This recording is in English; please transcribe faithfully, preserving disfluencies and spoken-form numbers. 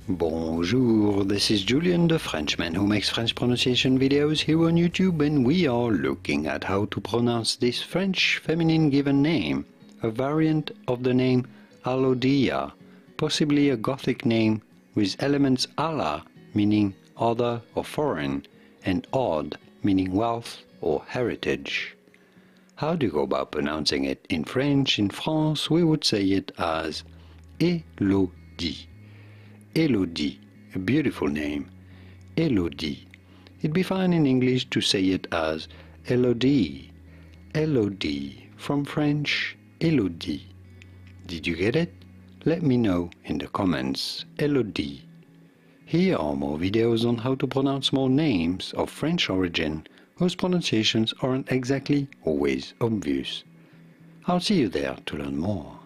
Bonjour, this is Julian, the Frenchman who makes French pronunciation videos here on YouTube, and we are looking at how to pronounce this French feminine given name, a variant of the name Alodia, possibly a Gothic name with elements ala, meaning other or foreign, and odd, meaning wealth or heritage. How do you go about pronouncing it? In French, in France, we would say it as Elodie. Elodie, a beautiful name. Elodie. It'd be fine in English to say it as Elodie. Elodie, from French, Elodie. Did you get it? Let me know in the comments. Elodie. Here are more videos on how to pronounce more names of French origin whose pronunciations aren't exactly always obvious. I'll see you there to learn more.